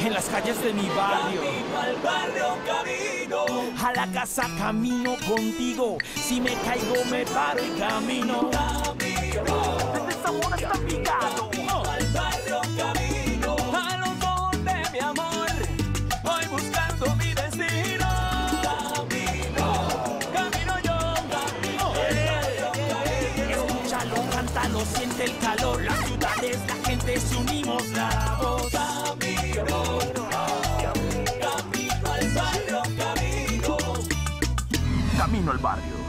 en las calles de mi barrio. Camino al barrio, camino. A la casa camino contigo. Si me caigo me paro y camino. Desde Zamora hasta Envigado. Al barrio, camino. A los ojos de mi amor. Voy buscando mi destino. Camino yo. Escúchalo, cántalo, siente el calor. Las ciudades, la gente, se unimos la voz. Camino al barrio, camino. Camino al barrio.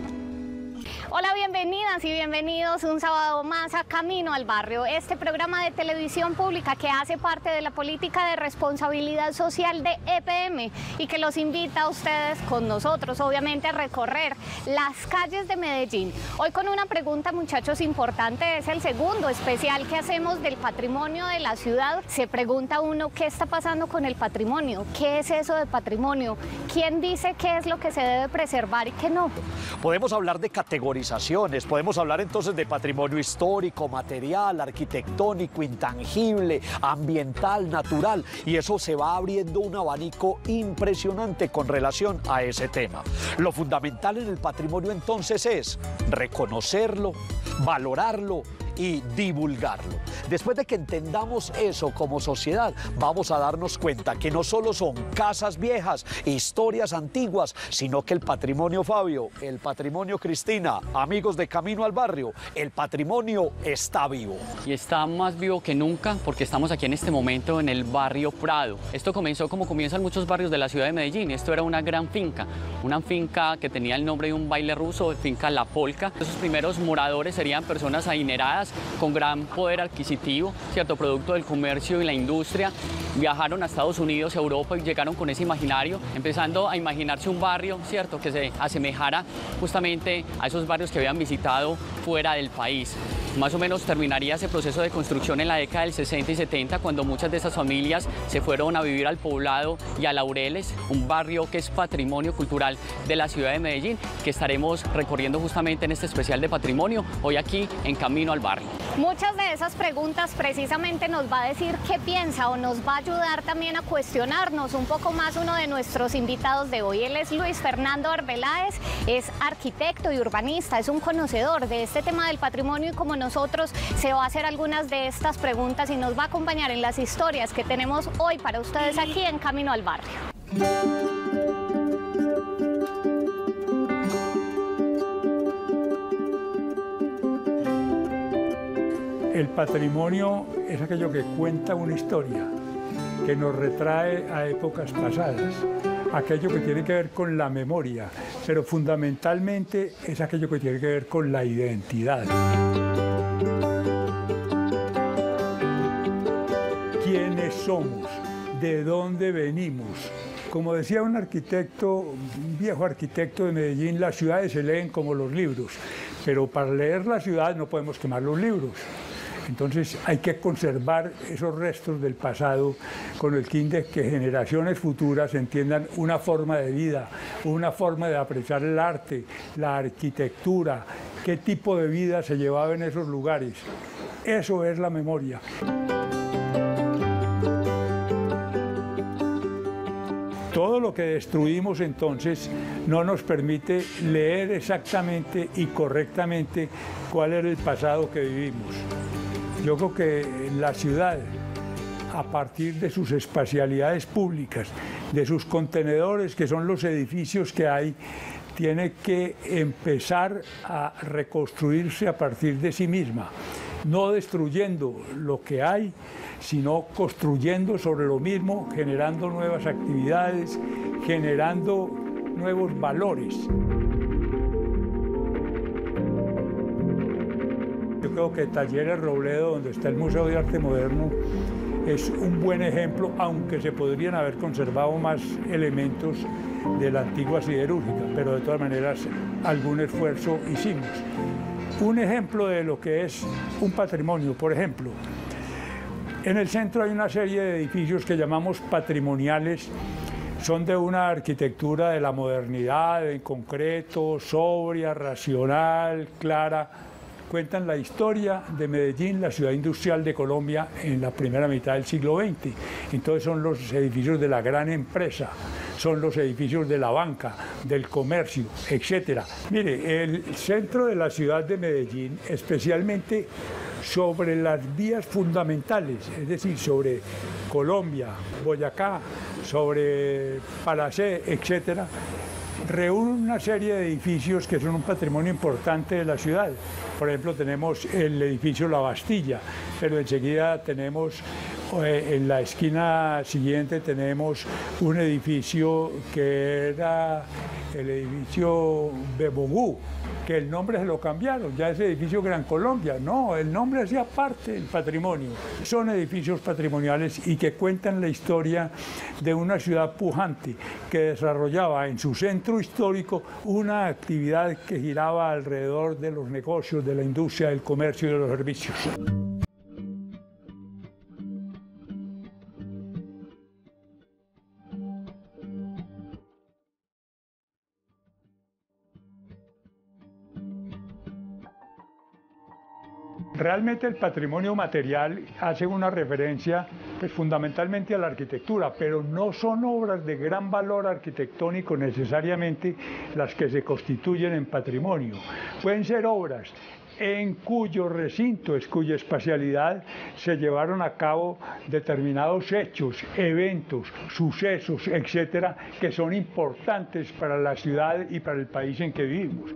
Hola, bienvenidas y bienvenidos un sábado más a Camino al Barrio, este programa de televisión pública que hace parte de la política de responsabilidad social de EPM y que los invita a ustedes con nosotros, obviamente, a recorrer las calles de Medellín. Hoy con una pregunta, muchachos, importante, es el segundo especial que hacemos del patrimonio de la ciudad. Se pregunta uno, ¿qué está pasando con el patrimonio? ¿Qué es eso de patrimonio? ¿Quién dice qué es lo que se debe preservar y qué no? Podemos hablar de categorizaciones, podemos hablar entonces de patrimonio histórico, material, arquitectónico, intangible, ambiental, natural, y eso se va abriendo un abanico impresionante con relación a ese tema. Lo fundamental en el patrimonio entonces es reconocerlo, valorarlo y divulgarlo. Después de que entendamos eso como sociedad, vamos a darnos cuenta que no solo son casas viejas, historias antiguas, sino que el patrimonio, Fabio, el patrimonio, Cristina, amigos de Camino al Barrio, el patrimonio está vivo. Y está más vivo que nunca porque estamos aquí en este momento en el barrio Prado. Esto comenzó como comienzan muchos barrios de la ciudad de Medellín. Esto era una gran finca, una finca que tenía el nombre de un baile ruso, finca La Polca. Esos primeros moradores serían personas adineradas con gran poder adquisitivo, ¿cierto? Producto del comercio y la industria. Viajaron a Estados Unidos, a Europa y llegaron con ese imaginario, empezando a imaginarse un barrio, ¿cierto?, que se asemejara justamente a esos barrios que habían visitado fuera del país. Más o menos terminaría ese proceso de construcción en la década del 60 y 70, cuando muchas de esas familias se fueron a vivir al Poblado y a Laureles, un barrio que es patrimonio cultural de la ciudad de Medellín, que estaremos recorriendo justamente en este especial de patrimonio, hoy aquí en Camino al Barrio. Muchas de esas preguntas precisamente nos va a decir qué piensa o nos va a ayudar también a cuestionarnos un poco más uno de nuestros invitados de hoy. Él es Luis Fernando Arbeláez, es arquitecto y urbanista, es un conocedor de este tema del patrimonio y como nosotros se va a hacer algunas de estas preguntas y nos va a acompañar en las historias que tenemos hoy para ustedes aquí en Camino al Barrio. El patrimonio es aquello que cuenta una historia, que nos retrae a épocas pasadas, aquello que tiene que ver con la memoria, pero fundamentalmente es aquello que tiene que ver con la identidad. ¿Quiénes somos? ¿De dónde venimos? Como decía un arquitecto, un viejo arquitecto de Medellín, las ciudades se leen como los libros, pero para leer la ciudad no podemos quemar los libros. Entonces hay que conservar esos restos del pasado con el fin de que generaciones futuras entiendan una forma de vida, una forma de apreciar el arte, la arquitectura, qué tipo de vida se llevaba en esos lugares. Eso es la memoria. Todo lo que destruimos entonces no nos permite leer exactamente y correctamente cuál era el pasado que vivimos. Yo creo que la ciudad, a partir de sus espacialidades públicas, de sus contenedores, que son los edificios que hay, tiene que empezar a reconstruirse a partir de sí misma, no destruyendo lo que hay, sino construyendo sobre lo mismo, generando nuevas actividades, generando nuevos valores. Yo creo que Talleres Robledo, donde está el Museo de Arte Moderno, es un buen ejemplo, aunque se podrían haber conservado más elementos de la antigua siderúrgica, pero de todas maneras algún esfuerzo hicimos. Un ejemplo de lo que es un patrimonio, por ejemplo, en el centro hay una serie de edificios que llamamos patrimoniales, son de una arquitectura de la modernidad, en concreto, sobria, racional, clara, cuentan la historia de Medellín, la ciudad industrial de Colombia en la primera mitad del siglo XX. Entonces son los edificios de la gran empresa, son los edificios de la banca, del comercio, etc. Mire, el centro de la ciudad de Medellín, especialmente sobre las vías fundamentales, es decir, sobre Colombia, Boyacá, sobre Palacé, etc., reúne una serie de edificios que son un patrimonio importante de la ciudad. Por ejemplo, tenemos el edificio La Bastilla, pero enseguida tenemos, en la esquina siguiente tenemos un edificio que era el edificio Bebogú, que el nombre se lo cambiaron, ya es edificio Gran Colombia. No, el nombre hacía parte del patrimonio. Son edificios patrimoniales y que cuentan la historia de una ciudad pujante que desarrollaba en su centro histórico una actividad que giraba alrededor de los negocios, de la industria, del comercio y de los servicios. Realmente el patrimonio material hace una referencia pues, fundamentalmente a la arquitectura, pero no son obras de gran valor arquitectónico necesariamente las que se constituyen en patrimonio. Pueden ser obras en cuyo recinto, cuya espacialidad se llevaron a cabo determinados hechos, eventos, sucesos, etcétera, que son importantes para la ciudad y para el país en que vivimos.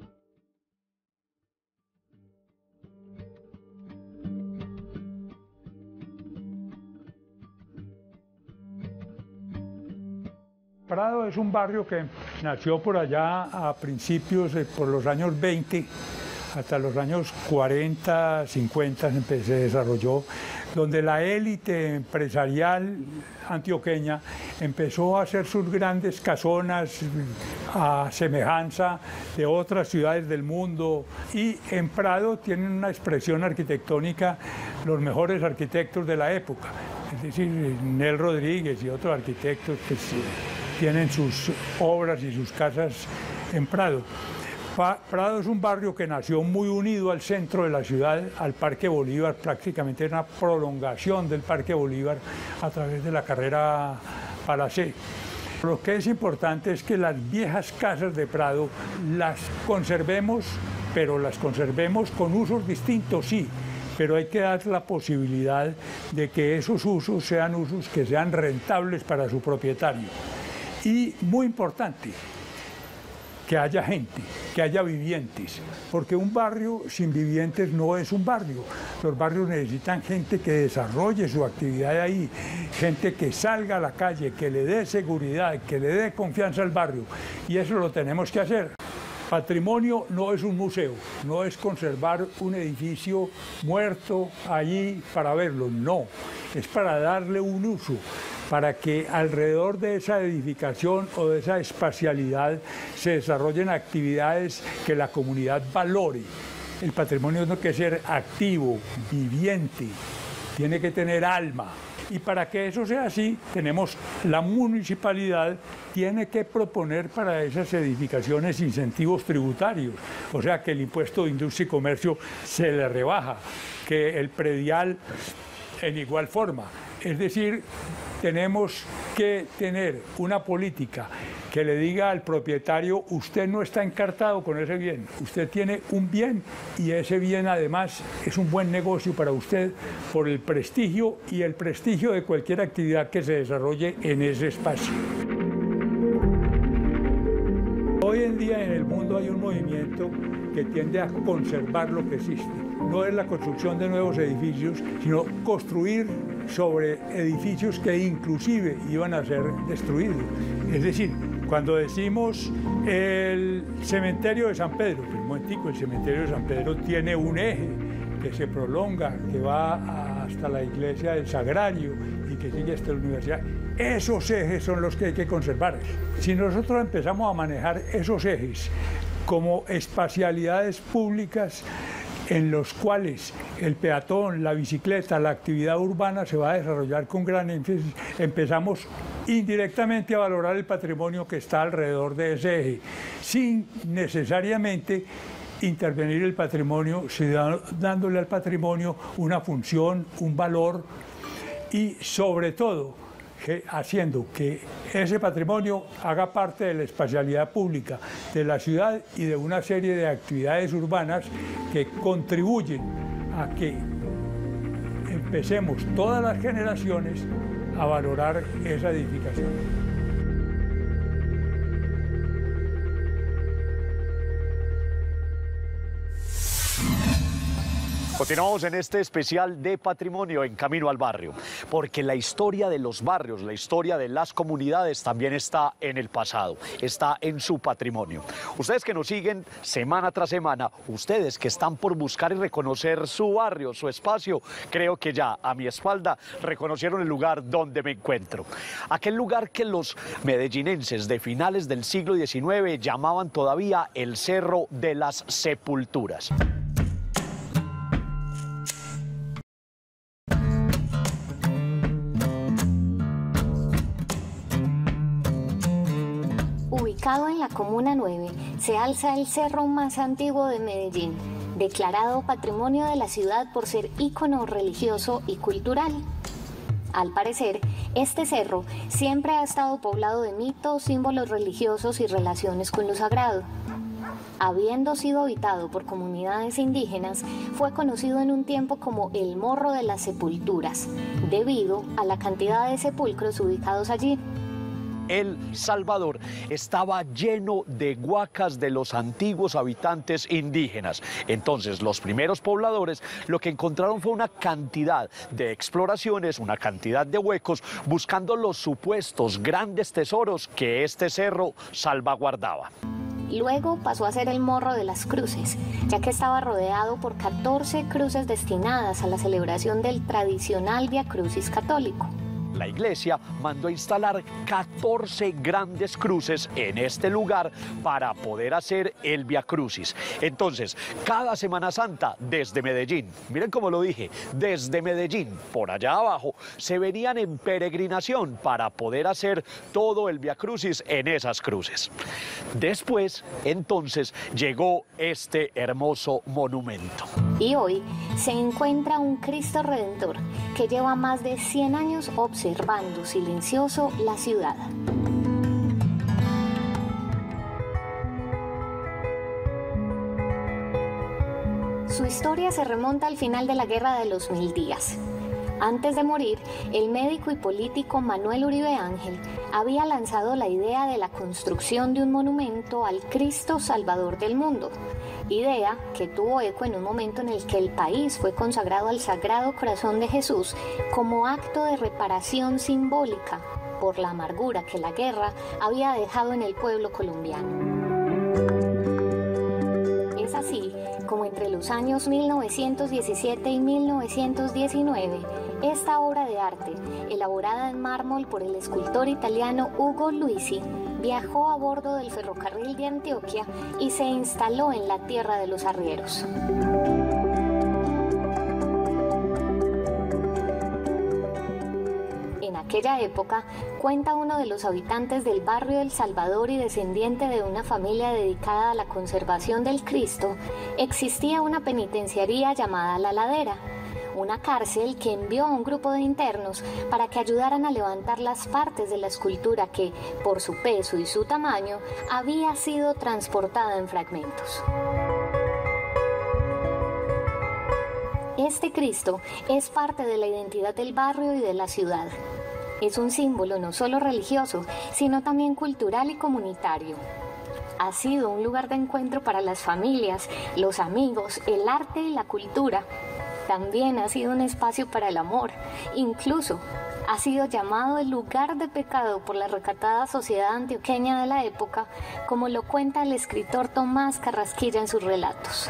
Prado es un barrio que nació por allá a principios, por los años 20, hasta los años 40, 50 se desarrolló, donde la élite empresarial antioqueña empezó a hacer sus grandes casonas a semejanza de otras ciudades del mundo. Y en Prado tienen una expresión arquitectónica los mejores arquitectos de la época, es decir, Nel Rodríguez y otros arquitectos que tienen sus obras y sus casas en Prado. Prado es un barrio que nació muy unido al centro de la ciudad, al Parque Bolívar, prácticamente una prolongación del Parque Bolívar a través de la carrera Palacé. Lo que es importante es que las viejas casas de Prado las conservemos, pero las conservemos con usos distintos, sí, pero hay que dar la posibilidad de que esos usos sean usos que sean rentables para su propietario. Y muy importante, que haya gente, que haya vivientes, porque un barrio sin vivientes no es un barrio. Los barrios necesitan gente que desarrolle su actividad ahí, gente que salga a la calle, que le dé seguridad, que le dé confianza al barrio, y eso lo tenemos que hacer. Patrimonio no es un museo, no es conservar un edificio muerto allí para verlo, no, es para darle un uso, para que alrededor de esa edificación o de esa espacialidad se desarrollen actividades que la comunidad valore. El patrimonio tiene que ser activo, viviente, tiene que tener alma. Y para que eso sea así, la municipalidad tiene que proponer para esas edificaciones incentivos tributarios, o sea que el impuesto de industria y comercio se le rebaja, que el predial en igual forma. Es decir, tenemos que tener una política que le diga al propietario, usted no está encartado con ese bien, usted tiene un bien y ese bien además es un buen negocio para usted por el prestigio y el prestigio de cualquier actividad que se desarrolle en ese espacio. Hoy en día en el mundo hay un movimiento que tiende a conservar lo que existe. No es la construcción de nuevos edificios, sino construir sobre edificios que inclusive iban a ser destruidos. Es decir, cuando decimos el cementerio de San Pedro, pues un momentico, el cementerio de San Pedro tiene un eje que se prolonga, que va hasta la iglesia del Sagrario y que sigue hasta la universidad. Esos ejes son los que hay que conservar. Si nosotros empezamos a manejar esos ejes como espacialidades públicas en los cuales el peatón, la bicicleta, la actividad urbana se va a desarrollar con gran énfasis, empezamos indirectamente a valorar el patrimonio que está alrededor de ese eje, sin necesariamente intervenir el patrimonio, sino dándole al patrimonio una función, un valor y sobre todo haciendo que ese patrimonio haga parte de la espacialidad pública de la ciudad y de una serie de actividades urbanas que contribuyen a que empecemos todas las generaciones a valorar esa edificación. Continuamos en este especial de patrimonio en Camino al Barrio, porque la historia de los barrios, la historia de las comunidades también está en el pasado, está en su patrimonio. Ustedes que nos siguen semana tras semana, ustedes que están por buscar y reconocer su barrio, su espacio, creo que ya a mi espalda reconocieron el lugar donde me encuentro. Aquel lugar que los medellinenses de finales del siglo XIX llamaban todavía el Cerro de las Sepulturas. Ubicado en la Comuna 9, se alza el cerro más antiguo de Medellín, declarado Patrimonio de la ciudad por ser ícono religioso y cultural. Al parecer, este cerro siempre ha estado poblado de mitos, símbolos religiosos y relaciones con lo sagrado. Habiendo sido habitado por comunidades indígenas, fue conocido en un tiempo como el Morro de las Sepulturas, debido a la cantidad de sepulcros ubicados allí. El Salvador estaba lleno de huacas de los antiguos habitantes indígenas. Entonces, los primeros pobladores lo que encontraron fue una cantidad de exploraciones, una cantidad de huecos, buscando los supuestos grandes tesoros que este cerro salvaguardaba. Luego pasó a ser el Morro de las Cruces, ya que estaba rodeado por 14 cruces destinadas a la celebración del tradicional Via Crucis católico. La iglesia mandó a instalar 14 grandes cruces en este lugar para poder hacer el Via Crucis. Entonces, cada Semana Santa desde Medellín, miren cómo lo dije, desde Medellín, por allá abajo, se venían en peregrinación para poder hacer todo el Via Crucis en esas cruces. Después, entonces, llegó este hermoso monumento. Y hoy se encuentra un Cristo Redentor que lleva más de 100 años observando silencioso la ciudad. Su historia se remonta al final de la Guerra de los 1000 días. Antes de morir, el médico y político Manuel Uribe Ángel había lanzado la idea de la construcción de un monumento al Cristo Salvador del mundo, idea que tuvo eco en un momento en el que el país fue consagrado al Sagrado Corazón de Jesús como acto de reparación simbólica por la amargura que la guerra había dejado en el pueblo colombiano. Es así como entre los años 1917 y 1919, esta obra de arte, elaborada en mármol por el escultor italiano Ugo Luisi, viajó a bordo del ferrocarril de Antioquia y se instaló en la tierra de los arrieros. En aquella época, cuenta uno de los habitantes del barrio El Salvador y descendiente de una familia dedicada a la conservación del Cristo, existía una penitenciaría llamada La Ladera, una cárcel que envió a un grupo de internos para que ayudaran a levantar las partes de la escultura que, por su peso y su tamaño, había sido transportada en fragmentos. Este Cristo es parte de la identidad del barrio y de la ciudad. Es un símbolo no solo religioso, sino también cultural y comunitario. Ha sido un lugar de encuentro para las familias, los amigos, el arte y la cultura. También ha sido un espacio para el amor. Incluso ha sido llamado el lugar de pecado por la recatada sociedad antioqueña de la época, como lo cuenta el escritor Tomás Carrasquilla en sus relatos.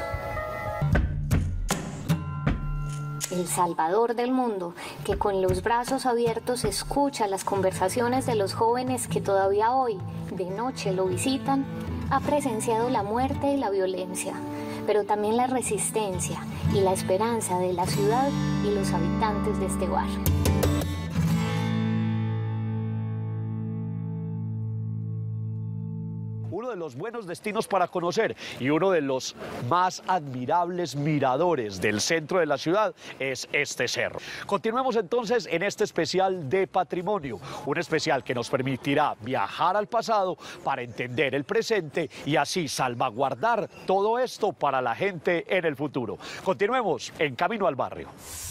El Salvador del mundo, que con los brazos abiertos escucha las conversaciones de los jóvenes que todavía hoy, de noche, lo visitan, ha presenciado la muerte y la violencia, pero también la resistencia y la esperanza de la ciudad y los habitantes de este barrio. Uno uno de los buenos destinos para conocer y uno de los más admirables miradores del centro de la ciudad es este cerro. Continuemos entonces en este especial de patrimonio, un especial que nos permitirá viajar al pasado para entender el presente y así salvaguardar todo esto para la gente en el futuro. Continuemos en Camino al Barrio.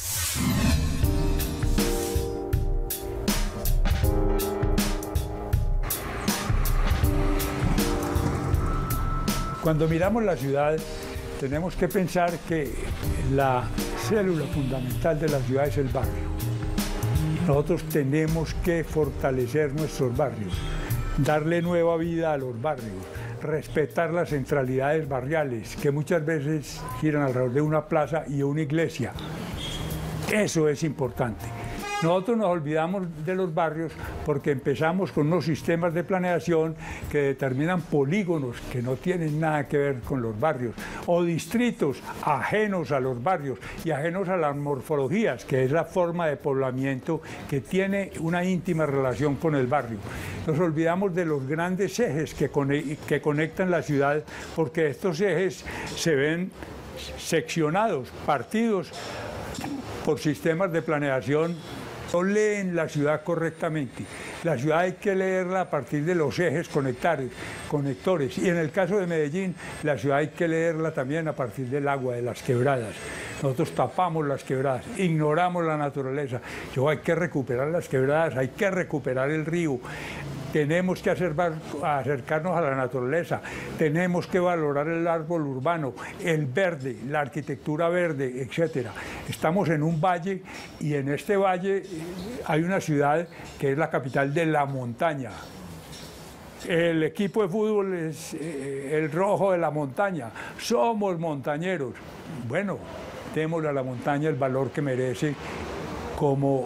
Cuando miramos la ciudad, tenemos que pensar que la célula fundamental de la ciudad es el barrio. Nosotros tenemos que fortalecer nuestros barrios, darle nueva vida a los barrios, respetar las centralidades barriales, que muchas veces giran alrededor de una plaza y una iglesia. Eso es importante. Nosotros nos olvidamos de los barrios porque empezamos con unos sistemas de planeación que determinan polígonos que no tienen nada que ver con los barrios, o distritos ajenos a los barrios y ajenos a las morfologías, que es la forma de poblamiento que tiene una íntima relación con el barrio. Nos olvidamos de los grandes ejes que conectan la ciudad, porque estos ejes se ven seccionados, partidos por sistemas de planeación. No leen la ciudad correctamente. La ciudad hay que leerla a partir de los ejes conectores. Y en el caso de Medellín, la ciudad hay que leerla también a partir del agua, de las quebradas. Nosotros tapamos las quebradas, ignoramos la naturaleza. Hay que recuperar las quebradas, hay que recuperar el río. Tenemos que acercarnos a la naturaleza, tenemos que valorar el árbol urbano, el verde, la arquitectura verde, etc. Estamos en un valle y en este valle hay una ciudad que es la capital de la montaña. El equipo de fútbol es el Rojo de la Montaña, somos montañeros. Bueno, démosle a la montaña el valor que merece como...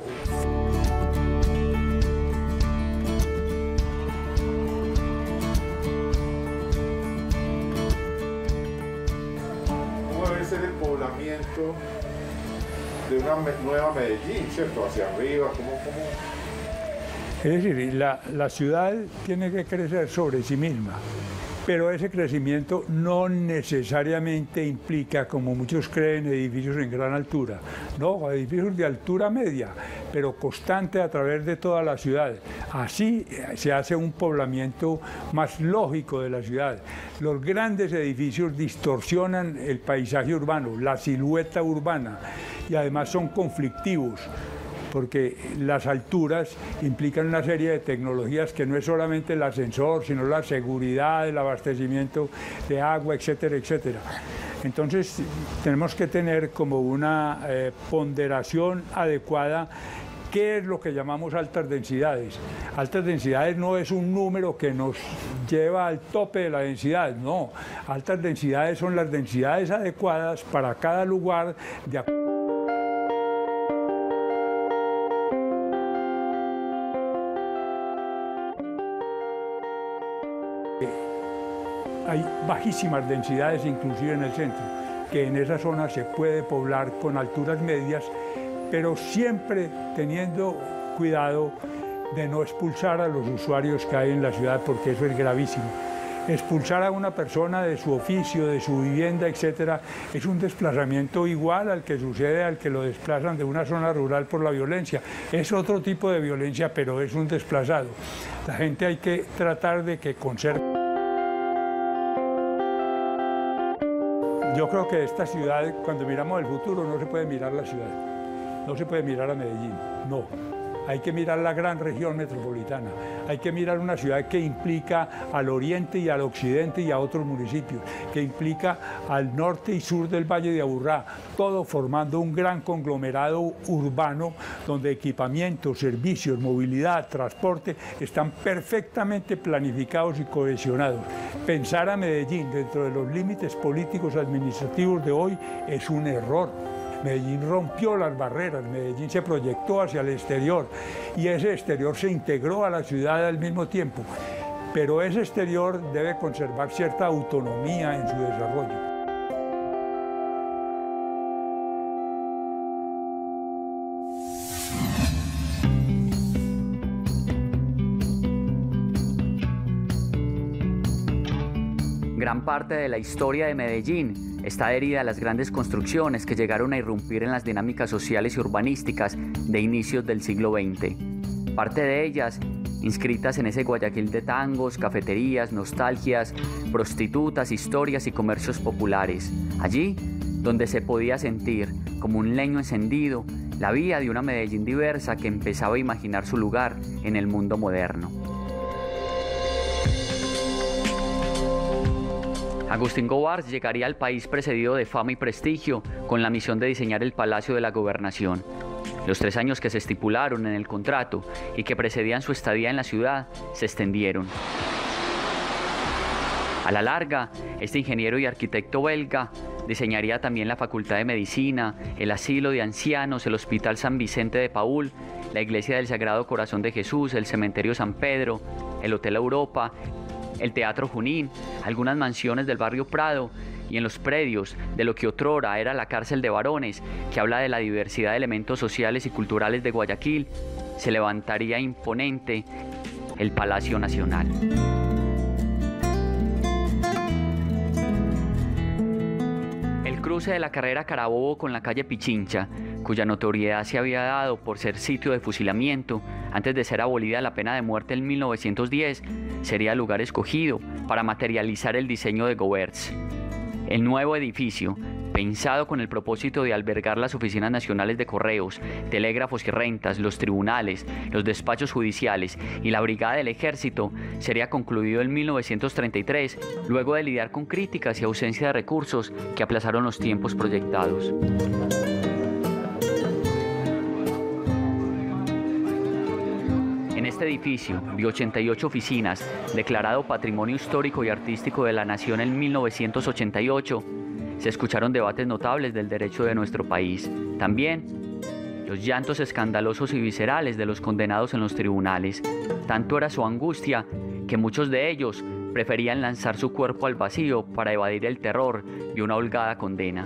El poblamiento de una nueva Medellín, ¿cierto? Hacia arriba, ¿cómo? Es decir, la ciudad tiene que crecer sobre sí misma, pero ese crecimiento no necesariamente implica, como muchos creen, edificios en gran altura. No, edificios de altura media, pero constante a través de toda la ciudad. Así se hace un poblamiento más lógico de la ciudad. Los grandes edificios distorsionan el paisaje urbano, la silueta urbana, y además son conflictivos, porque las alturas implican una serie de tecnologías que no es solamente el ascensor, sino la seguridad, el abastecimiento de agua, etcétera, etcétera. Entonces tenemos que tener como una ponderación adecuada. ¿Qué es lo que llamamos altas densidades? Altas densidades no es un número que nos lleva al tope de la densidad, no. Altas densidades son las densidades adecuadas para cada lugar de acuerdo. Hay bajísimas densidades inclusive en el centro, que en esa zona se puede poblar con alturas medias, pero siempre teniendo cuidado de no expulsar a los usuarios que hay en la ciudad, porque eso es gravísimo. Expulsar a una persona de su oficio, de su vivienda, etcétera, es un desplazamiento igual al que sucede al que lo desplazan de una zona rural por la violencia. Es otro tipo de violencia, pero es un desplazado. La gente hay que tratar de que conserve. Yo creo que esta ciudad, cuando miramos el futuro, no se puede mirar la ciudad, no se puede mirar a Medellín, no. Hay que mirar la gran región metropolitana, hay que mirar una ciudad que implica al oriente y al occidente y a otros municipios, que implica al norte y sur del Valle de Aburrá, todo formando un gran conglomerado urbano donde equipamientos, servicios, movilidad, transporte están perfectamente planificados y cohesionados. Pensar a Medellín dentro de los límites políticos administrativos de hoy es un error. Medellín rompió las barreras, Medellín se proyectó hacia el exterior y ese exterior se integró a la ciudad al mismo tiempo. Pero ese exterior debe conservar cierta autonomía en su desarrollo. Gran parte de la historia de Medellín está adherida a las grandes construcciones que llegaron a irrumpir en las dinámicas sociales y urbanísticas de inicios del siglo XX. Parte de ellas inscritas en ese Guayaquil de tangos, cafeterías, nostalgias, prostitutas, historias y comercios populares. Allí, donde se podía sentir, como un leño encendido, la vida de una Medellín diversa que empezaba a imaginar su lugar en el mundo moderno. Agustín Gobars llegaría al país precedido de fama y prestigio con la misión de diseñar el Palacio de la Gobernación. Los 3 años que se estipularon en el contrato y que precedían su estadía en la ciudad se extendieron. A la larga, este ingeniero y arquitecto belga diseñaría también la Facultad de Medicina, el Asilo de Ancianos, el Hospital San Vicente de Paúl, la Iglesia del Sagrado Corazón de Jesús, el Cementerio San Pedro, el Hotel Europa, el Teatro Junín, algunas mansiones del barrio Prado y en los predios de lo que otrora era la cárcel de varones, que habla de la diversidad de elementos sociales y culturales de Guayaquil, se levantaría imponente el Palacio Nacional. El cruce de la carrera Carabobo con la calle Pichincha, cuya notoriedad se había dado por ser sitio de fusilamiento antes de ser abolida la pena de muerte en 1910, sería el lugar escogido para materializar el diseño de Gobars. El nuevo edificio, pensado con el propósito de albergar las oficinas nacionales de correos, telégrafos y rentas, los tribunales, los despachos judiciales y la brigada del ejército, sería concluido en 1933, luego de lidiar con críticas y ausencia de recursos que aplazaron los tiempos proyectados. En este edificio, de 88 oficinas, declarado Patrimonio Histórico y Artístico de la Nación en 1988, se escucharon debates notables del derecho de nuestro país. También los llantos escandalosos y viscerales de los condenados en los tribunales. Tanto era su angustia que muchos de ellos preferían lanzar su cuerpo al vacío para evadir el terror de una holgada condena.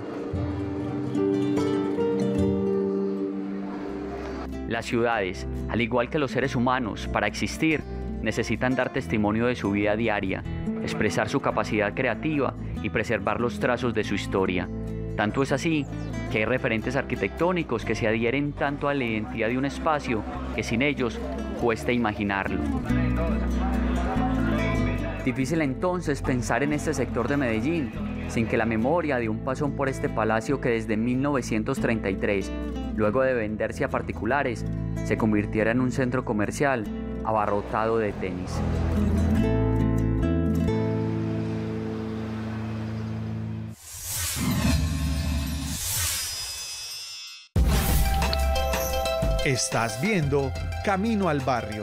Las ciudades, al igual que los seres humanos, para existir, necesitan dar testimonio de su vida diaria, expresar su capacidad creativa y preservar los trazos de su historia. Tanto es así que hay referentes arquitectónicos que se adhieren tanto a la identidad de un espacio que sin ellos cuesta imaginarlo. Difícil entonces pensar en este sector de Medellín sin que la memoria de un pasón por este palacio que desde 1933, luego de venderse a particulares, se convirtiera en un centro comercial abarrotado de tenis. Estás viendo Camino al Barrio.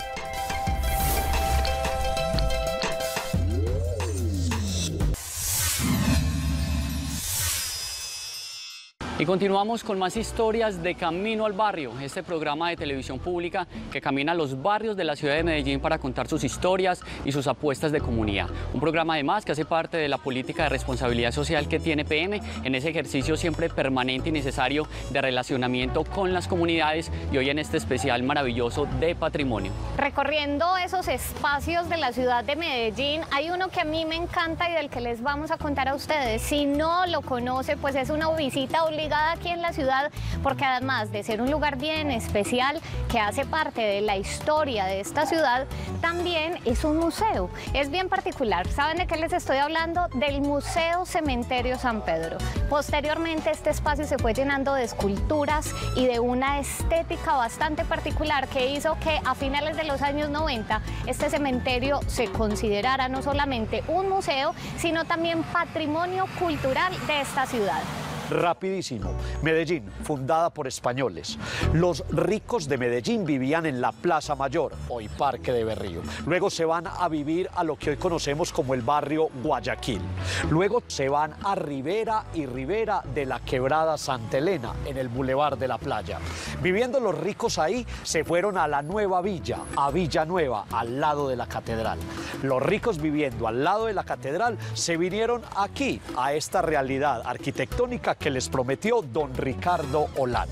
Y continuamos con más historias de Camino al Barrio, este programa de televisión pública que camina a los barrios de la ciudad de Medellín para contar sus historias y sus apuestas de comunidad. Un programa además que hace parte de la política de responsabilidad social que tiene PM en ese ejercicio siempre permanente y necesario de relacionamiento con las comunidades y hoy en este especial maravilloso de patrimonio. Recorriendo esos espacios de la ciudad de Medellín, hay uno que a mí me encanta y del que les vamos a contar a ustedes. Si no lo conoce, pues es una visita obligada aquí en la ciudad, porque además de ser un lugar bien especial que hace parte de la historia de esta ciudad, también es un museo. Es bien particular. ¿Saben de qué les estoy hablando? Del Museo Cementerio San Pedro. Posteriormente este espacio se fue llenando de esculturas y de una estética bastante particular que hizo que a finales de los años 90 este cementerio se considerara no solamente un museo, sino también patrimonio cultural de esta ciudad. Rapidísimo. Medellín, fundada por españoles. Los ricos de Medellín vivían en la Plaza Mayor, hoy Parque de Berrío. Luego se van a vivir a lo que hoy conocemos como el barrio Guayaquil. Luego se van a Ribera y Ribera de la Quebrada Santa Elena, en el Boulevard de la Playa. Viviendo los ricos ahí, se fueron a la nueva villa, a Villanueva, al lado de la catedral. Los ricos viviendo al lado de la catedral se vinieron aquí, a esta realidad arquitectónica que les prometió don Ricardo Olano.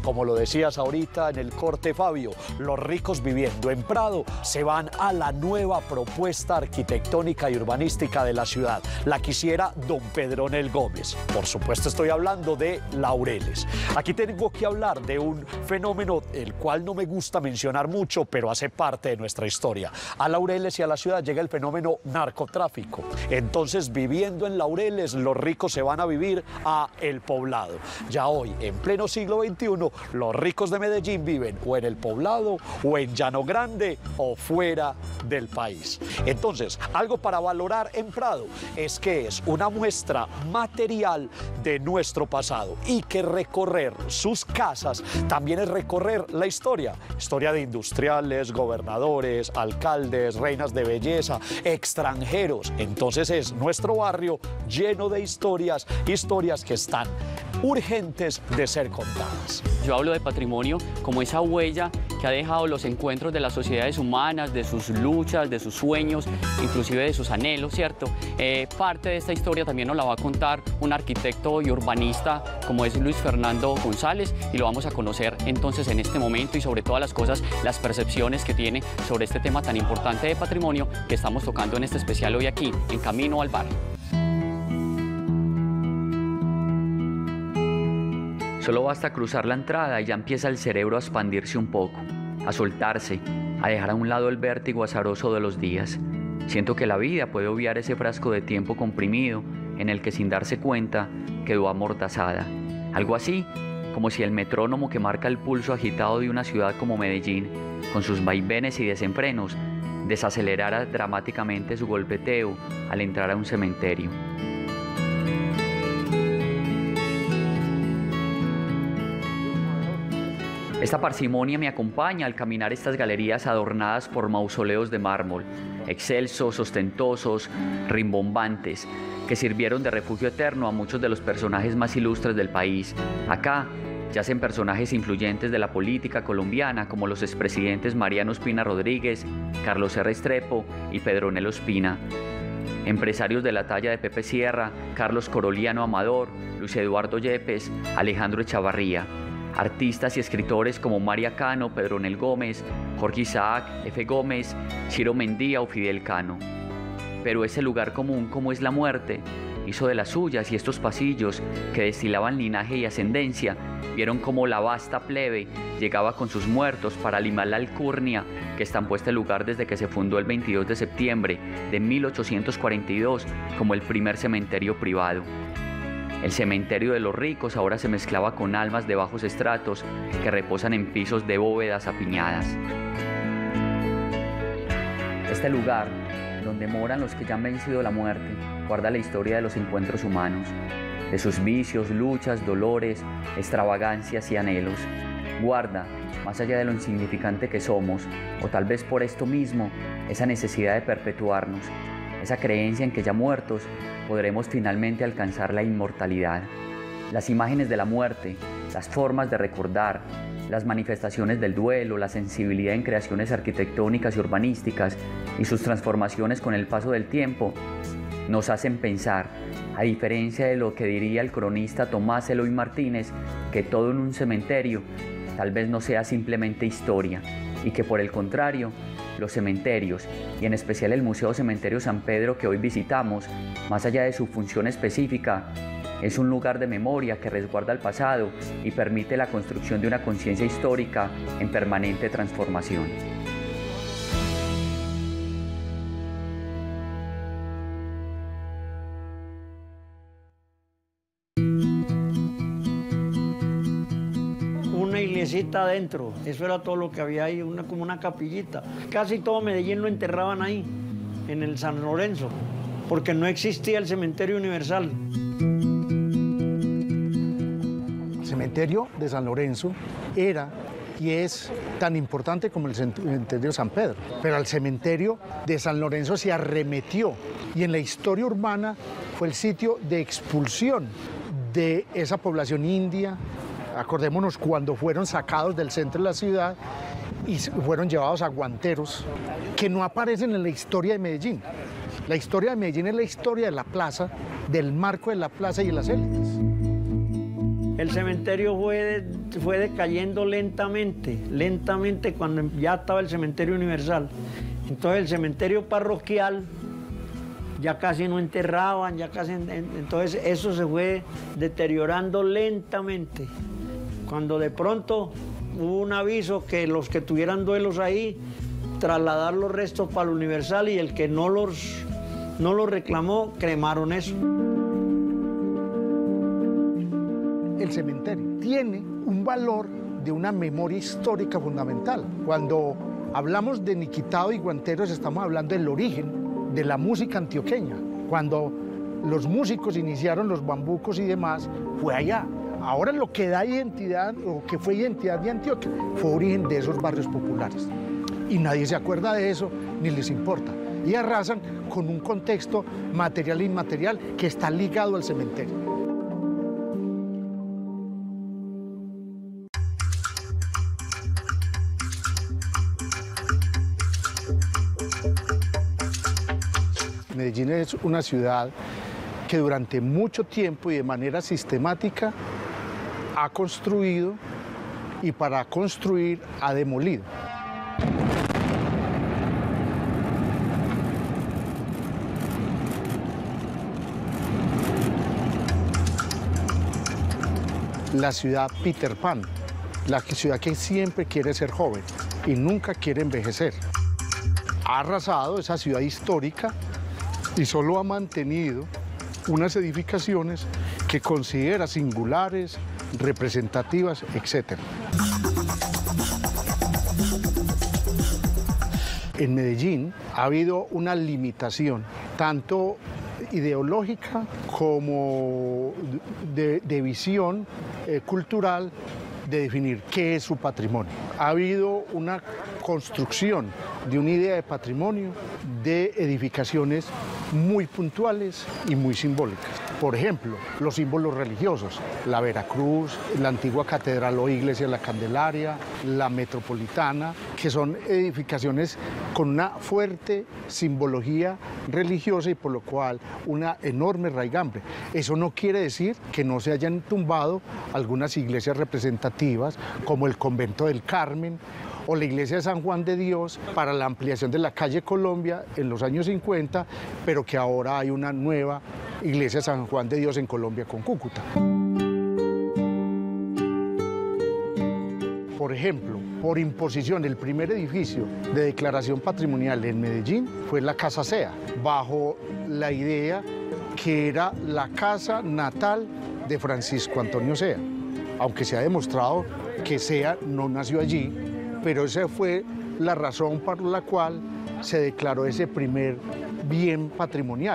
como lo decías ahorita en el corte, Fabio, los ricos viviendo en Prado se van a la nueva propuesta arquitectónica y urbanística de la ciudad. La quisiera don Pedronel Gómez. Por supuesto estoy hablando de Laureles. Aquí tengo que hablar de un fenómeno el cual no me gusta mencionar mucho, pero hace parte de nuestra historia. A Laureles y a la ciudad llega el fenómeno narcotráfico. Entonces, viviendo en Laureles, los ricos se van a vivir a El Poblado. Ya hoy, en pleno siglo XXI, los ricos de Medellín viven o en El Poblado o en Llano Grande o fuera del país. Entonces, algo para valorar en Prado es que es una muestra material de nuestro pasado y que recorrer sus casas también es recorrer la historia de industriales, gobernadores, alcaldes, reinas de belleza, extranjeros. Entonces es nuestro barrio lleno de historias que están urgentes de ser contadas. Yo hablo de patrimonio como esa huella que ha dejado los encuentros de las sociedades humanas, de sus luchas, de sus sueños, inclusive de sus anhelos, ¿cierto? Parte de esta historia también nos la va a contar un arquitecto y urbanista como es Luis Fernando González, y lo vamos a conocer entonces en este momento, y sobre todas las cosas, las percepciones que tiene sobre este tema tan importante de patrimonio que estamos tocando en este especial hoy aquí, en Camino al Barrio. Solo basta cruzar la entrada y ya empieza el cerebro a expandirse un poco, a soltarse, a dejar a un lado el vértigo azaroso de los días. Siento que la vida puede obviar ese frasco de tiempo comprimido en el que sin darse cuenta quedó amordazada. Algo así como si el metrónomo que marca el pulso agitado de una ciudad como Medellín, con sus vaivenes y desenfrenos, desacelerara dramáticamente su golpeteo al entrar a un cementerio. Esta parsimonia me acompaña al caminar estas galerías adornadas por mausoleos de mármol, excelsos, ostentosos, rimbombantes, que sirvieron de refugio eterno a muchos de los personajes más ilustres del país. Acá yacen personajes influyentes de la política colombiana como los expresidentes Mariano Ospina Rodríguez, Carlos R. Restrepo y Pedronel Ospina. Empresarios de la talla de Pepe Sierra, Carlos Coroliano Amador, Luis Eduardo Yepes, Alejandro Echavarría. Artistas y escritores como María Cano, Pedronel Gómez, Jorge Isaac, F. Gómez, Ciro Mendía o Fidel Cano. Pero ese lugar común como es la muerte hizo de las suyas, y estos pasillos que destilaban linaje y ascendencia vieron cómo la vasta plebe llegaba con sus muertos para limar la alcurnia que estampó este lugar desde que se fundó el 22 de septiembre de 1842 como el primer cementerio privado. El cementerio de los ricos ahora se mezclaba con almas de bajos estratos que reposan en pisos de bóvedas apiñadas. Este lugar, donde moran los que ya han vencido la muerte, guarda la historia de los encuentros humanos, de sus vicios, luchas, dolores, extravagancias y anhelos. Guarda, más allá de lo insignificante que somos, o tal vez por esto mismo, esa necesidad de perpetuarnos, esa creencia en que ya muertos podremos finalmente alcanzar la inmortalidad. Las imágenes de la muerte, las formas de recordar, las manifestaciones del duelo, la sensibilidad en creaciones arquitectónicas y urbanísticas y sus transformaciones con el paso del tiempo nos hacen pensar, a diferencia de lo que diría el cronista Tomás Eloy Martínez, que todo en un cementerio tal vez no sea simplemente historia, y que por el contrario, los cementerios, y en especial el Museo Cementerio San Pedro que hoy visitamos, más allá de su función específica, es un lugar de memoria que resguarda el pasado y permite la construcción de una conciencia histórica en permanente transformación. Iglesita adentro, eso era todo lo que había ahí, como una capillita. Casi todo Medellín lo enterraban ahí, en el San Lorenzo, porque no existía el cementerio universal. El cementerio de San Lorenzo era y es tan importante como el cementerio de San Pedro, pero al cementerio de San Lorenzo se arremetió, y en la historia urbana fue el sitio de expulsión de esa población india. Acordémonos cuando fueron sacados del centro de la ciudad y fueron llevados a guanteros, que no aparecen en la historia de Medellín. La historia de Medellín es la historia de la plaza, del marco de la plaza y de las élites. el cementerio fue decayendo lentamente cuando ya estaba el cementerio universal. Entonces el cementerio parroquial ya casi no enterraban, entonces eso se fue deteriorando lentamente. Cuando de pronto hubo un aviso que los que tuvieran duelos ahí, trasladar los restos para el universal, y el que no los reclamó, cremaron eso. El cementerio tiene un valor de una memoria histórica fundamental. Cuando hablamos de Niquitao y Guanteros, estamos hablando del origen de la música antioqueña. Cuando los músicos iniciaron los bambucos y demás, fue allá. Ahora lo que da identidad, o que fue identidad de Antioquia, fue origen de esos barrios populares. Y nadie se acuerda de eso, ni les importa. Y arrasan con un contexto material e inmaterial que está ligado al cementerio. Medellín es una ciudad que durante mucho tiempo y de manera sistemática ha construido, y para construir ha demolido. La ciudad Peter Pan, la ciudad que siempre quiere ser joven y nunca quiere envejecer. Ha arrasado esa ciudad histórica y solo ha mantenido unas edificaciones que considera singulares, representativas, etc. En Medellín ha habido una limitación, tanto ideológica como de visión cultural, de definir qué es su patrimonio. Ha habido una construcción de una idea de patrimonio de edificaciones muy puntuales y muy simbólicas. Por ejemplo, los símbolos religiosos, la Veracruz, la antigua catedral o iglesia de la Candelaria, la Metropolitana, que son edificaciones con una fuerte simbología religiosa y por lo cual una enorme raigambre. Eso no quiere decir que no se hayan tumbado algunas iglesias representativas como el Convento del Carmen o la iglesia de San Juan de Dios para la ampliación de la calle Colombia en los años 50, pero que ahora hay una nueva iglesia de San Juan de Dios en Colombia con Cúcuta. Por ejemplo, por imposición, el primer edificio de declaración patrimonial en Medellín fue la Casa Sea, bajo la idea que era la casa natal de Francisco Antonio Sea, aunque se ha demostrado que Sea no nació allí, pero esa fue la razón por la cual se declaró ese primer bien patrimonial.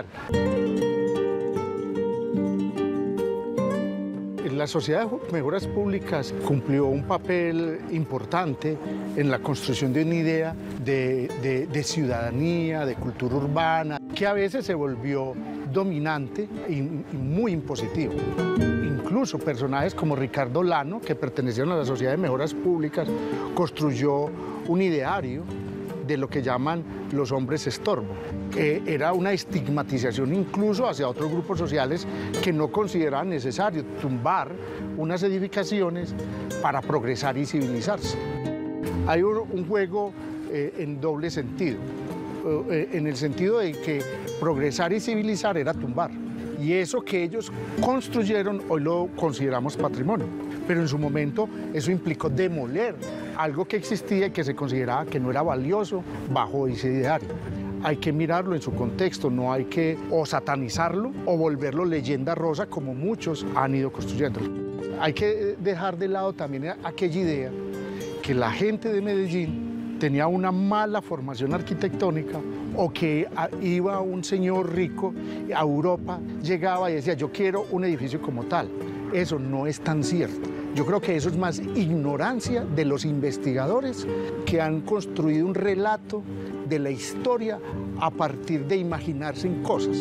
La Sociedad de Mejoras Públicas cumplió un papel importante en la construcción de una idea de ciudadanía, de cultura urbana, que a veces se volvió dominante y muy impositivo. Incluso personajes como Ricardo Lano, que pertenecieron a la Sociedad de Mejoras Públicas, construyó un ideario de lo que llaman los hombres estorbo, que era una estigmatización incluso hacia otros grupos sociales que no consideraban necesario tumbar unas edificaciones para progresar y civilizarse. Hay un juego en doble sentido, en el sentido de que progresar y civilizar era tumbar. Y eso que ellos construyeron hoy lo consideramos patrimonio. Pero en su momento eso implicó demoler algo que existía y que se consideraba que no era valioso bajo ese ideario. Hay que mirarlo en su contexto, no hay que o satanizarlo o volverlo leyenda rosa como muchos han ido construyendo. Hay que dejar de lado también aquella idea que la gente de Medellín tenía una mala formación arquitectónica o que iba un señor rico a Europa, llegaba y decía yo quiero un edificio como tal. Eso no es tan cierto. Yo creo que eso es más ignorancia de los investigadores que han construido un relato de la historia a partir de imaginarse en cosas.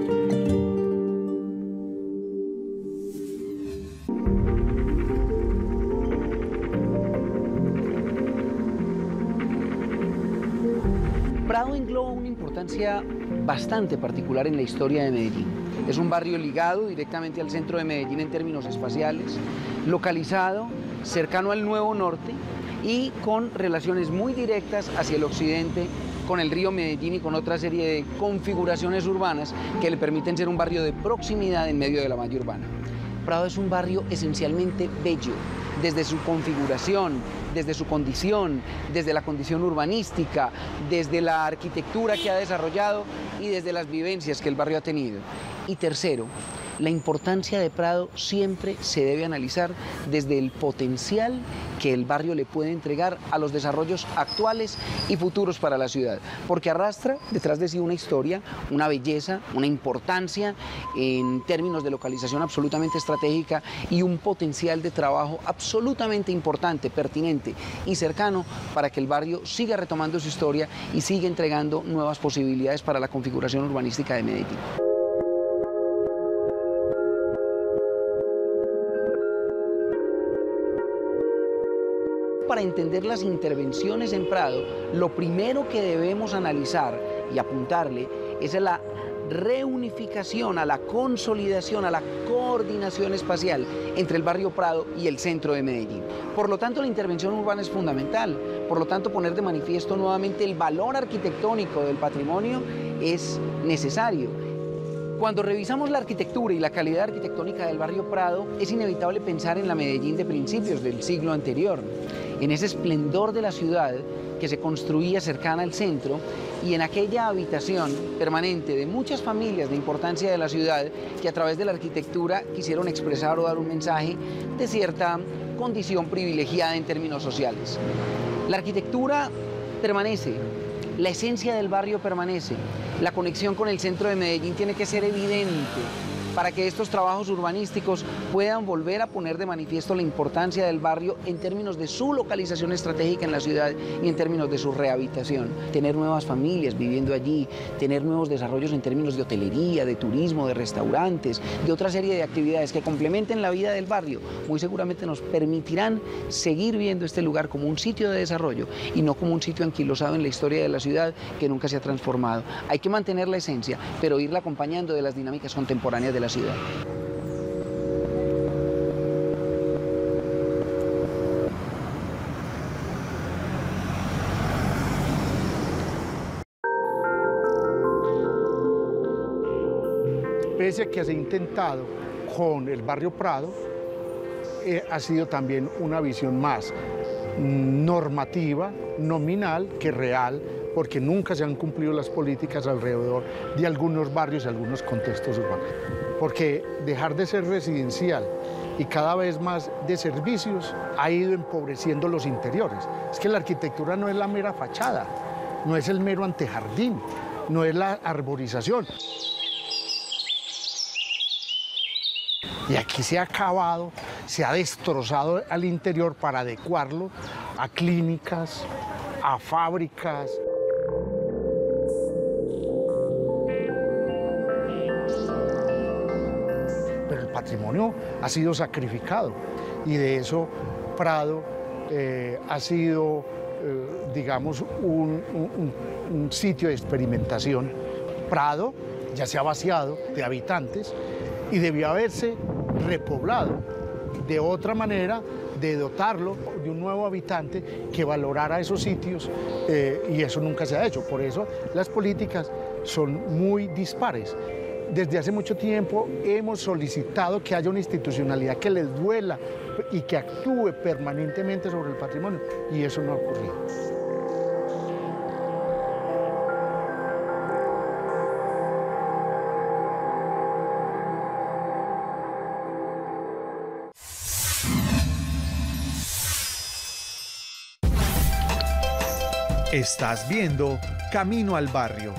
Prado engloba una importancia bastante particular en la historia de Medellín. Es un barrio ligado directamente al centro de Medellín en términos espaciales localizado cercano al Nuevo Norte y con relaciones muy directas hacia el occidente, con el río Medellín y con otra serie de configuraciones urbanas que le permiten ser un barrio de proximidad en medio de la malla urbana. Prado es un barrio esencialmente bello, desde su configuración, desde su condición, desde la condición urbanística, desde la arquitectura que ha desarrollado y desde las vivencias que el barrio ha tenido. Y tercero, la importancia de Prado siempre se debe analizar desde el potencial que el barrio le puede entregar a los desarrollos actuales y futuros para la ciudad, porque arrastra detrás de sí una historia, una belleza, una importancia en términos de localización absolutamente estratégica y un potencial de trabajo absolutamente importante, pertinente y cercano para que el barrio siga retomando su historia y siga entregando nuevas posibilidades para la configuración urbanística de Medellín. Para entender las intervenciones en Prado, lo primero que debemos analizar y apuntarle es a la reunificación, a la consolidación, a la coordinación espacial entre el barrio Prado y el centro de Medellín. Por lo tanto, la intervención urbana es fundamental. Por lo tanto, poner de manifiesto nuevamente el valor arquitectónico del patrimonio es necesario. Cuando revisamos la arquitectura y la calidad arquitectónica del barrio Prado, es inevitable pensar en la Medellín de principios del siglo anterior, en ese esplendor de la ciudad que se construía cercana al centro y en aquella habitación permanente de muchas familias de importancia de la ciudad que a través de la arquitectura quisieron expresar o dar un mensaje de cierta condición privilegiada en términos sociales. La arquitectura permanece, la esencia del barrio permanece, la conexión con el centro de Medellín tiene que ser evidente para que estos trabajos urbanísticos puedan volver a poner de manifiesto la importancia del barrio en términos de su localización estratégica en la ciudad y en términos de su rehabilitación. Tener nuevas familias viviendo allí, tener nuevos desarrollos en términos de hotelería, de turismo, de restaurantes, de otra serie de actividades que complementen la vida del barrio, muy seguramente nos permitirán seguir viendo este lugar como un sitio de desarrollo y no como un sitio anquilosado en la historia de la ciudad que nunca se ha transformado. Hay que mantener la esencia, pero irla acompañando de las dinámicas contemporáneas de la ciudad. Pese a que se ha intentado con el barrio Prado, ha sido también una visión más normativa, nominal que real, porque nunca se han cumplido las políticas alrededor de algunos barrios y algunos contextos urbanos. Porque dejar de ser residencial y cada vez más de servicios ha ido empobreciendo los interiores. Es que la arquitectura no es la mera fachada, no es el mero antejardín, no es la arborización. Y aquí se ha acabado, se ha destrozado al interior para adecuarlo a clínicas, a fábricas. Pero el patrimonio ha sido sacrificado y de eso Prado ha sido, digamos, un sitio de experimentación. Prado ya se ha vaciado de habitantes y debió haberse repoblado de otra manera, de dotarlo de un nuevo habitante que valorara esos sitios y eso nunca se ha hecho. Por eso las políticas son muy dispares. Desde hace mucho tiempo hemos solicitado que haya una institucionalidad que les duela y que actúe permanentemente sobre el patrimonio y eso no ha ocurrido. Estás viendo Camino al Barrio.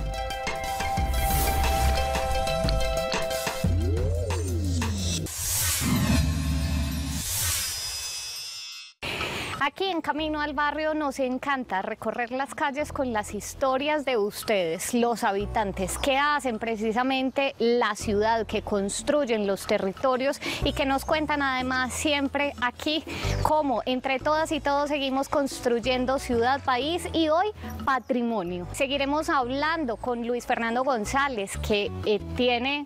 Aquí en Camino al Barrio nos encanta recorrer las calles con las historias de ustedes, los habitantes que hacen precisamente la ciudad, que construyen los territorios y que nos cuentan además siempre aquí cómo entre todas y todos seguimos construyendo ciudad, país y hoy patrimonio. Seguiremos hablando con Luis Fernando González, que tiene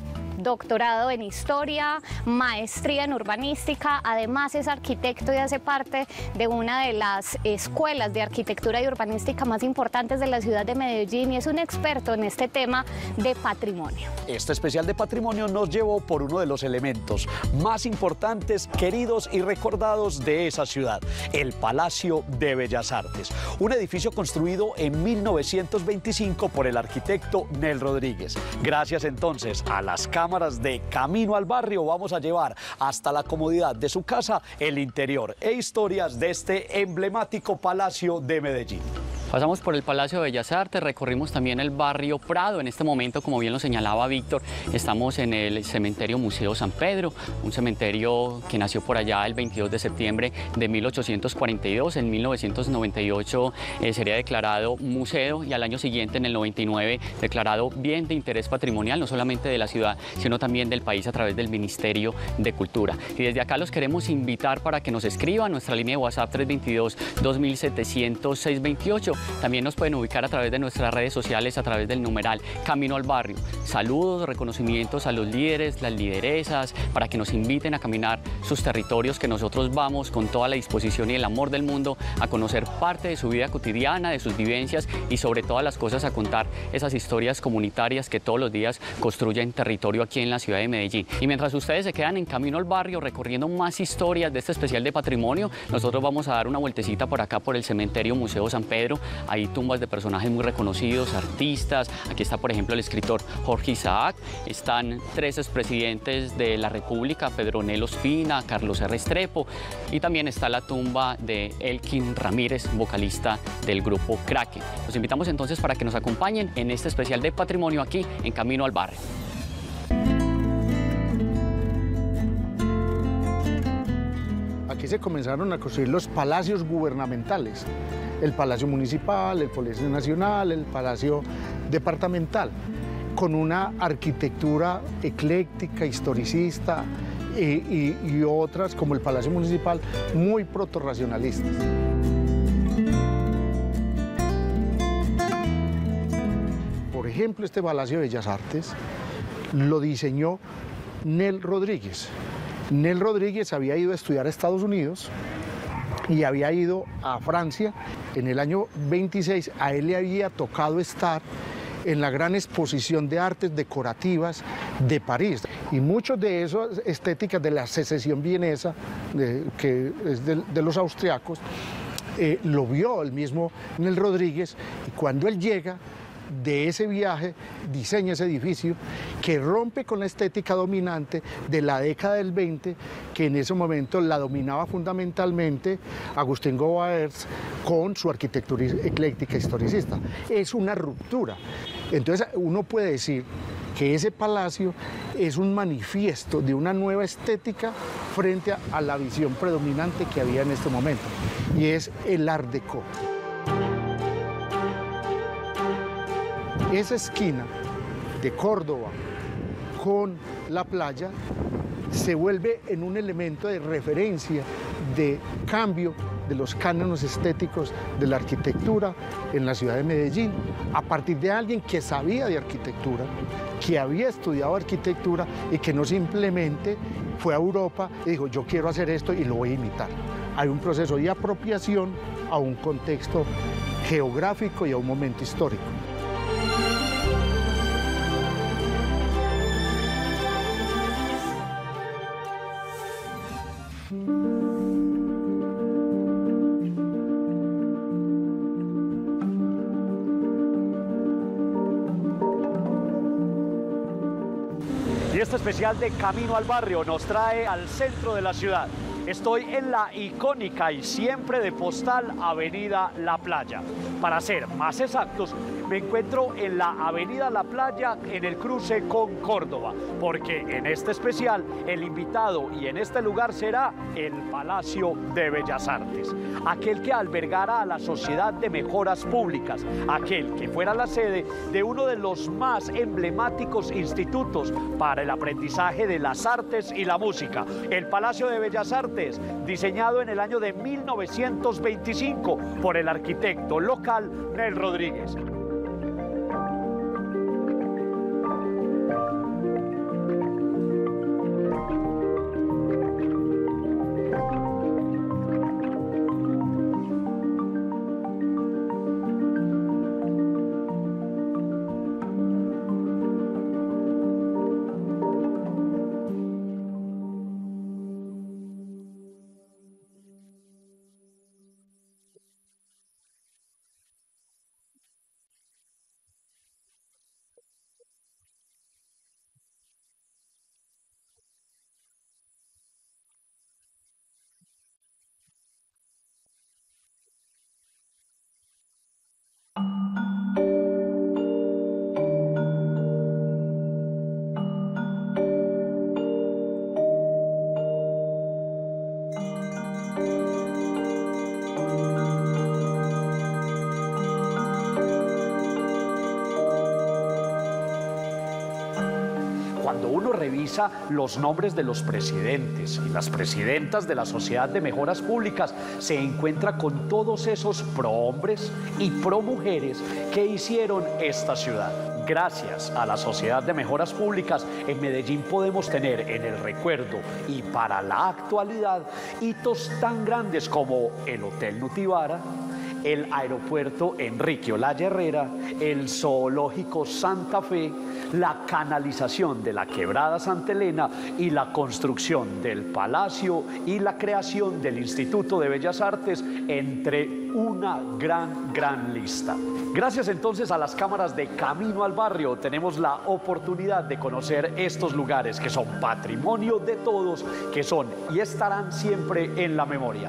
doctorado en historia, maestría en urbanística, además es arquitecto y hace parte de una de las escuelas de arquitectura y urbanística más importantes de la ciudad de Medellín y es un experto en este tema de patrimonio. Este especial de patrimonio nos llevó por uno de los elementos más importantes, queridos y recordados de esa ciudad, el Palacio de Bellas Artes, un edificio construido en 1925 por el arquitecto Nel Rodríguez. Gracias entonces a las cámaras de Camino al Barrio vamos a llevar hasta la comodidad de su casa el interior e historias de este emblemático Palacio de Medellín. Pasamos por el Palacio de Bellas Artes, recorrimos también el barrio Prado. En este momento, como bien lo señalaba Víctor, estamos en el cementerio Museo San Pedro, un cementerio que nació por allá el 22 de septiembre de 1842. En 1998 sería declarado museo y al año siguiente, en el 99, declarado bien de interés patrimonial, no solamente de la ciudad, sino también del país a través del Ministerio de Cultura. Y desde acá los queremos invitar para que nos escriban. Nuestra línea de WhatsApp 322-2700-628. También nos pueden ubicar a través de nuestras redes sociales, a través del numeral Camino al Barrio. Saludos, reconocimientos a los líderes, las lideresas, para que nos inviten a caminar sus territorios, que nosotros vamos con toda la disposición y el amor del mundo a conocer parte de su vida cotidiana, de sus vivencias y sobre todas las cosas a contar esas historias comunitarias que todos los días construyen territorio aquí en la ciudad de Medellín. Y mientras ustedes se quedan en Camino al Barrio recorriendo más historias de este especial de patrimonio, nosotros vamos a dar una vueltecita por acá por el cementerio Museo San Pedro. Hay tumbas de personajes muy reconocidos, artistas. Aquí está, por ejemplo, el escritor Jorge Isaac. Están 3 expresidentes de la República, Pedro Nel Ospina, Carlos R. Restrepo. Y también está la tumba de Elkin Ramírez, vocalista del grupo Kraken. Los invitamos entonces para que nos acompañen en este especial de patrimonio aquí en Camino al Barrio. Aquí se comenzaron a construir los palacios gubernamentales. El Palacio Municipal, el Palacio Nacional, el Palacio Departamental, con una arquitectura ecléctica, historicista y otras, como el Palacio Municipal, muy protorracionalistas. Por ejemplo, este Palacio de Bellas Artes lo diseñó Nel Rodríguez. Nel Rodríguez había ido a estudiar a Estados Unidos y había ido a Francia. En el año 26 a él le había tocado estar en la gran exposición de artes decorativas de París. Y muchos de esas estéticas de la secesión vienesa, que es de los austriacos, lo vio el mismo Nel Rodríguez, y cuando él llega de ese viaje, diseña ese edificio que rompe con la estética dominante de la década del 20, que en ese momento la dominaba fundamentalmente Agustín Govaerts con su arquitectura ecléctica historicista. Es una ruptura. Entonces uno puede decir que ese palacio es un manifiesto de una nueva estética frente a la visión predominante que había en este momento, y es el Art Deco. Esa esquina de Córdoba con la playa se vuelve en un elemento de referencia, de cambio de los cánones estéticos de la arquitectura en la ciudad de Medellín, a partir de alguien que sabía de arquitectura, que había estudiado arquitectura y que no simplemente fue a Europa y dijo, yo quiero hacer esto y lo voy a imitar. Hay un proceso de apropiación a un contexto geográfico y a un momento histórico. Y este especial de Camino al Barrio nos trae al centro de la ciudad. Estoy en la icónica y siempre de postal Avenida La Playa. Para ser más exactos, me encuentro en la Avenida La Playa en el cruce con Córdoba, porque en este especial el invitado y en este lugar será el Palacio de Bellas Artes, aquel que albergara a la Sociedad de Mejoras Públicas, aquel que fuera la sede de uno de los más emblemáticos institutos para el aprendizaje de las artes y la música, el Palacio de Bellas Artes, diseñado en el año de 1925 por el arquitecto local Nel Rodríguez. cuando uno revisa los nombres de los presidentes y las presidentas de la Sociedad de Mejoras Públicas, se encuentra con todos esos pro hombres y pro mujeres que hicieron esta ciudad. Gracias a la Sociedad de Mejoras Públicas, en Medellín podemos tener en el recuerdo y para la actualidad hitos tan grandes como el Hotel Nutibara, el aeropuerto Enrique Olaya Herrera, el zoológico Santa Fe, la canalización de la quebrada Santa Elena y la construcción del palacio y la creación del Instituto de Bellas Artes, entre una gran lista. Gracias entonces a las cámaras de Camino al Barrio tenemos la oportunidad de conocer estos lugares que son patrimonio de todos, que son y estarán siempre en la memoria.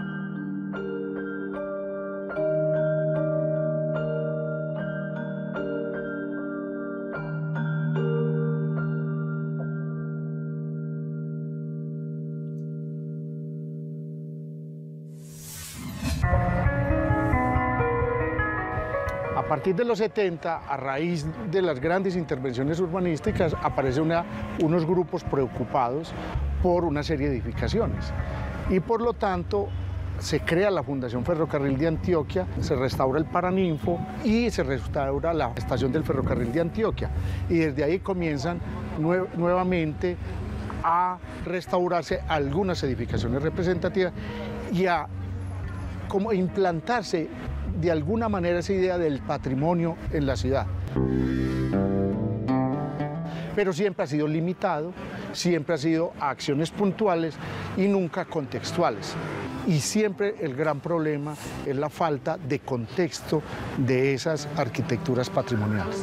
A partir de los 70, a raíz de las grandes intervenciones urbanísticas, aparecen unos grupos preocupados por una serie de edificaciones y por lo tanto se crea la Fundación Ferrocarril de Antioquia, se restaura el Paraninfo y se restaura la estación del Ferrocarril de Antioquia, y desde ahí comienzan nuevamente a restaurarse algunas edificaciones representativas y a como implantarse de alguna manera esa idea del patrimonio en la ciudad. Pero siempre ha sido limitado, siempre ha sido a acciones puntuales y nunca contextuales. Y siempre el gran problema es la falta de contexto de esas arquitecturas patrimoniales.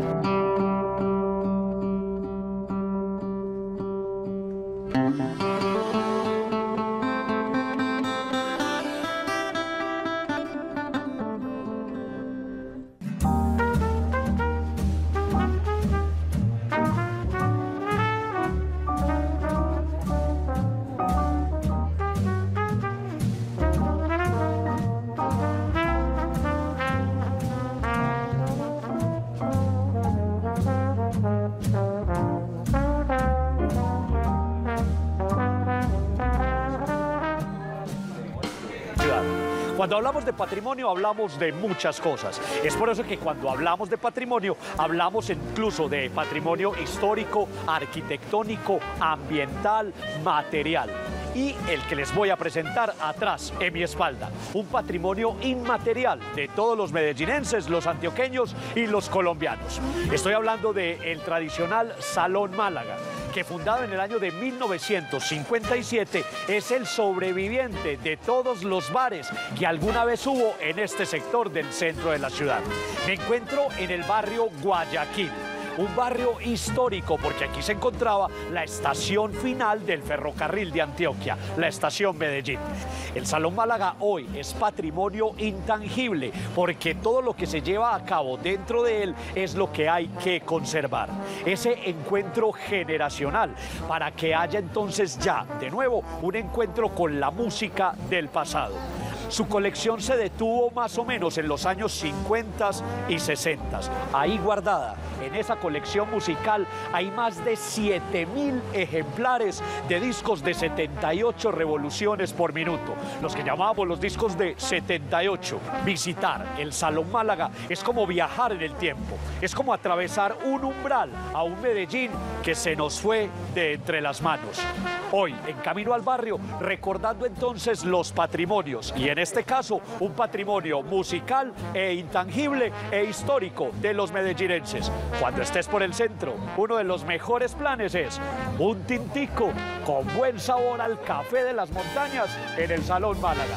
Cuando hablamos de patrimonio hablamos de muchas cosas. Es por eso que cuando hablamos de patrimonio hablamos incluso de patrimonio histórico, arquitectónico, ambiental, material. Y el que les voy a presentar atrás, en mi espalda, un patrimonio inmaterial de todos los medellinenses, los antioqueños y los colombianos. Estoy hablando del tradicional Salón Málaga, que fundado en el año de 1957 es el sobreviviente de todos los bares que alguna vez hubo en este sector del centro de la ciudad. Me encuentro en el barrio Guayaquil, un barrio histórico porque aquí se encontraba la estación final del ferrocarril de Antioquia, la estación Medellín. El Salón Málaga hoy es patrimonio intangible porque todo lo que se lleva a cabo dentro de él es lo que hay que conservar. Ese encuentro generacional para que haya entonces ya de nuevo un encuentro con la música del pasado. Su colección se detuvo más o menos en los años 50 y 60. Ahí guardada, en esa colección musical, hay más de 7.000 ejemplares de discos de 78 revoluciones por minuto, los que llamábamos los discos de 78. Visitar el Salón Málaga es como viajar en el tiempo, es como atravesar un umbral a un Medellín que se nos fue de entre las manos. Hoy, en Camino al Barrio, recordando entonces los patrimonios, y en este caso, un patrimonio musical e intangible e histórico de los medellinenses. Cuando estés por el centro, uno de los mejores planes es un tintico con buen sabor al café de las montañas en el Salón Málaga.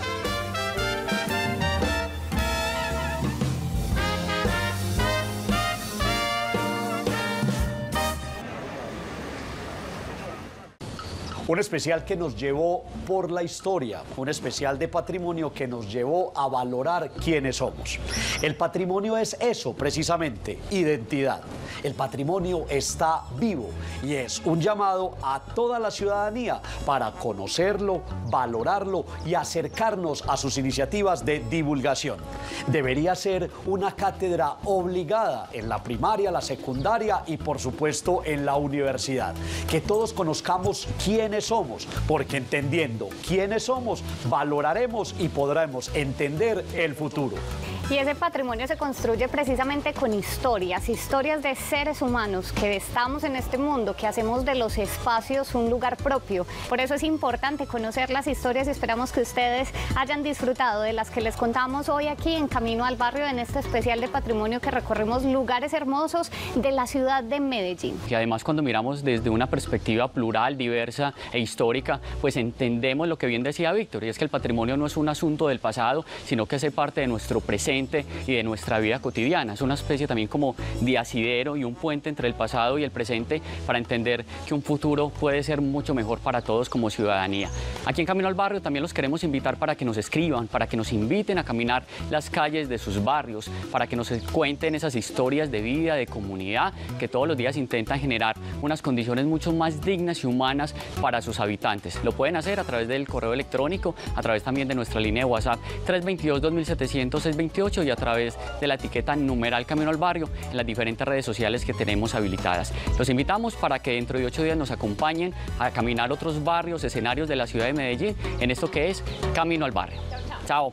Un especial que nos llevó por la historia, un especial de patrimonio que nos llevó a valorar quiénes somos. El patrimonio es eso, precisamente, identidad. El patrimonio está vivo y es un llamado a toda la ciudadanía para conocerlo, valorarlo y acercarnos a sus iniciativas de divulgación. Debería ser una cátedra obligada en la primaria, la secundaria y, por supuesto, en la universidad. Que todos conozcamos quiénes somos, porque entendiendo quiénes somos, valoraremos y podremos entender el futuro. Y ese patrimonio se construye precisamente con historias de seres humanos que estamos en este mundo, que hacemos de los espacios un lugar propio. Por eso es importante conocer las historias y esperamos que ustedes hayan disfrutado de las que les contamos hoy aquí en Camino al Barrio, en este especial de patrimonio que recorremos lugares hermosos de la ciudad de Medellín. Y además, cuando miramos desde una perspectiva plural, diversa e histórica, pues entendemos lo que bien decía Víctor, y es que el patrimonio no es un asunto del pasado, sino que hace parte de nuestro presente y de nuestra vida cotidiana. Es una especie también como de asidero y un puente entre el pasado y el presente para entender que un futuro puede ser mucho mejor para todos como ciudadanía. Aquí en Camino al Barrio también los queremos invitar para que nos escriban, para que nos inviten a caminar las calles de sus barrios, para que nos cuenten esas historias de vida, de comunidad, que todos los días intentan generar unas condiciones mucho más dignas y humanas para sus habitantes. Lo pueden hacer a través del correo electrónico, a través también de nuestra línea de WhatsApp 322-2700-628 y a través de la etiqueta numeral Camino al Barrio en las diferentes redes sociales que tenemos habilitadas. Los invitamos para que dentro de 8 días nos acompañen a caminar otros barrios, escenarios de la ciudad de Medellín en esto que es Camino al Barrio. Chao.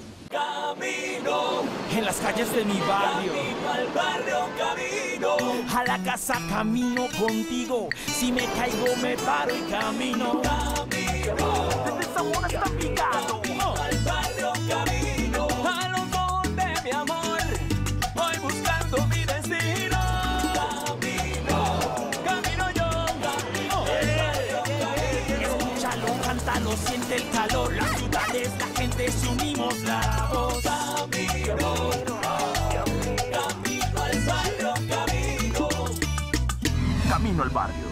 Camino en las calles de mi barrio, camino al barrio, camino a la casa camino contigo, si me caigo me paro y camino. Desde Zamora hasta Envigado, al barrio, camino a los ojos de mi amor, voy buscando mi destino. Camino yo, escúchalo, cántalo, siente el calor, las ciudades, la gente, se unimos la voz. Camino al barrio, camino Camino al Barrio.